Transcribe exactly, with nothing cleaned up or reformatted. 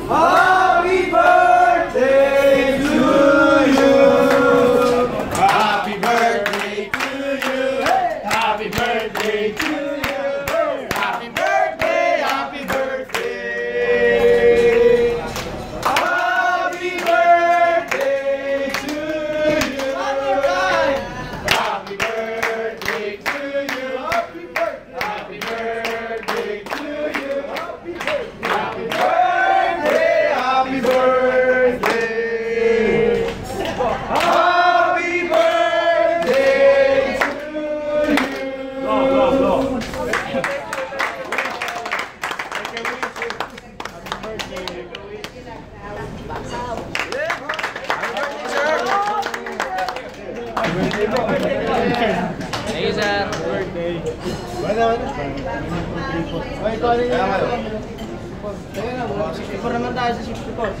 Happy birthday to you. Happy birthday to you. Happy birthday to you. Happy birthday, happy birthday. Happy birthday to you. Happy birthday to you. Happy birthday. Happy birthday to you. Happy birthday. Happy birthday. Happy birthday. Happy birthday to Thank you, sir. birthday. Wala na. Ay, ito ano yun? sixty-four naman tayo sa sixty-four.